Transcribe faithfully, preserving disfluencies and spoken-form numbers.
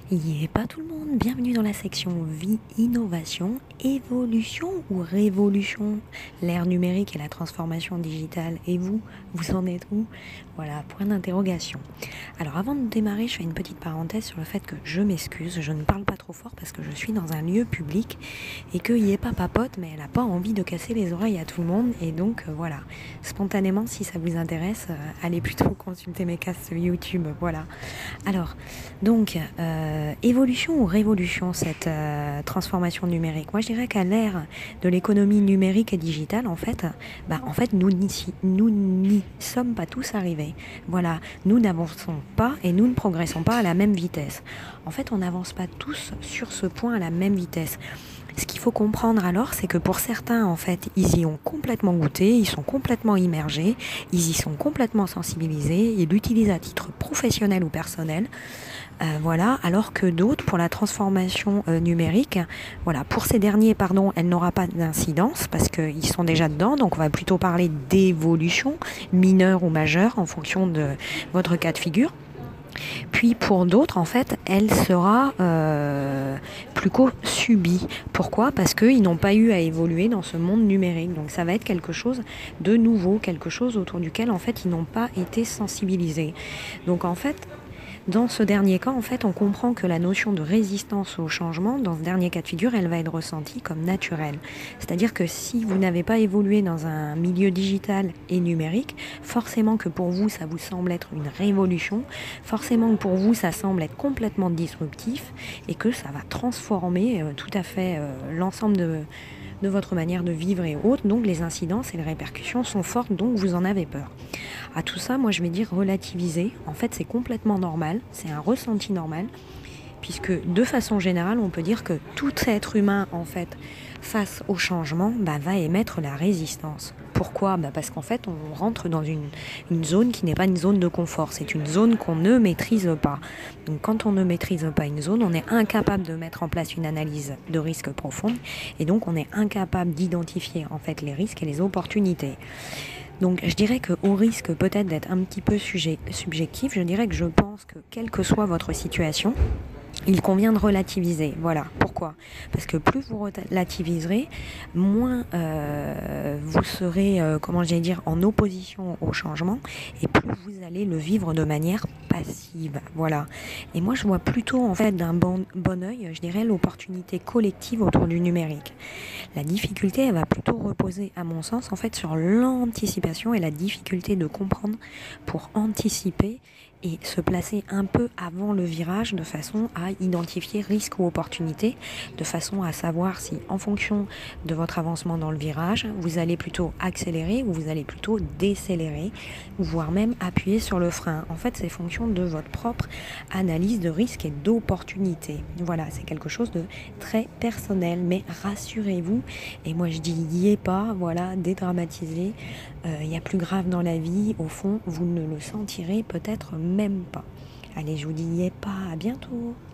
Yé, pas tout le monde, bienvenue dans la section vie, innovation, évolution ou révolution, l'ère numérique et la transformation digitale. Et vous, vous en êtes où? Voilà, point d'interrogation. Alors avant de démarrer, je fais une petite parenthèse sur le fait que je m'excuse, je ne parle pas trop fort parce que je suis dans un lieu public et que Yépa papote, mais elle n'a pas envie de casser les oreilles à tout le monde. Et donc euh, voilà, spontanément, si ça vous intéresse, euh, allez plutôt consulter mes castes YouTube. Voilà. Alors, donc, euh, évolution ou révolution, cette euh, transformation numérique? Moi, je dirais qu'à l'ère de l'économie numérique et digitale, en fait, bah, en fait, nous n'y nous n'y sommes pas tous arrivés. Voilà, nous n'avançons pas et nous ne progressons pas à la même vitesse. En fait, on n'avance pas tous sur ce point à la même vitesse. Ce qu'il faut comprendre alors, c'est que pour certains, en fait, ils y ont complètement goûté, ils sont complètement immergés, ils y sont complètement sensibilisés, ils l'utilisent à titre professionnel ou personnel. Euh, voilà, alors que d'autres, pour la transformation euh, numérique, voilà, pour ces derniers, pardon, elle n'aura pas d'incidence parce qu'ils sont déjà dedans, donc on va plutôt parler d'évolution mineure ou majeure en fonction de votre cas de figure. Puis pour d'autres, en fait, elle sera euh, plus qu'au subie. Pourquoi? Parce qu'ils n'ont pas eu à évoluer dans ce monde numérique. Donc ça va être quelque chose de nouveau, quelque chose autour duquel, en fait, ils n'ont pas été sensibilisés. Donc en fait, dans ce dernier cas, en fait, on comprend que la notion de résistance au changement, dans ce dernier cas de figure, elle va être ressentie comme naturelle. C'est-à-dire que si vous n'avez pas évolué dans un milieu digital et numérique, forcément que pour vous, ça vous semble être une révolution, forcément que pour vous, ça semble être complètement disruptif et que ça va transformer euh, tout à fait euh, l'ensemble de de votre manière de vivre et autres, donc les incidences et les répercussions sont fortes, donc vous en avez peur. À tout ça, moi je vais dire relativiser. En fait, c'est complètement normal, c'est un ressenti normal, puisque de façon générale, on peut dire que tout être humain, en fait, face au changement, bah, va émettre la résistance. Pourquoi? Bah parce qu'en fait, on rentre dans une, une zone qui n'est pas une zone de confort, c'est une zone qu'on ne maîtrise pas. Donc quand on ne maîtrise pas une zone, on est incapable de mettre en place une analyse de risque profonde, et donc on est incapable d'identifier en fait les risques et les opportunités. Donc je dirais qu'au risque peut-être d'être un petit peu sujet, subjectif, je dirais que je pense que quelle que soit votre situation, il convient de relativiser. Voilà. Pourquoi? Parce que plus vous relativiserez, moins euh, vous serez, euh, comment j'allais dire, en opposition au changement, et plus vous allez le vivre de manière passive. Voilà. Et moi, je vois plutôt, en fait, d'un bon, bon œil, je dirais, l'opportunité collective autour du numérique. La difficulté, elle va plutôt reposer, à mon sens, en fait, sur l'anticipation et la difficulté de comprendre pour anticiper et se placer un peu avant le virage de façon à identifier risque ou opportunité, de façon à savoir si, en fonction de votre avancement dans le virage, vous allez plutôt accélérer ou vous allez plutôt décélérer, voire même appuyer sur le frein. En fait, c'est fonction de votre propre analyse de risque et d'opportunité. Voilà, c'est quelque chose de très personnel, mais rassurez-vous, et moi je dis y est pas, voilà, dédramatisez, il euh, y a plus grave dans la vie, au fond, vous ne le sentirez peut-être même pas. Allez, je vous dis y est pas, à bientôt.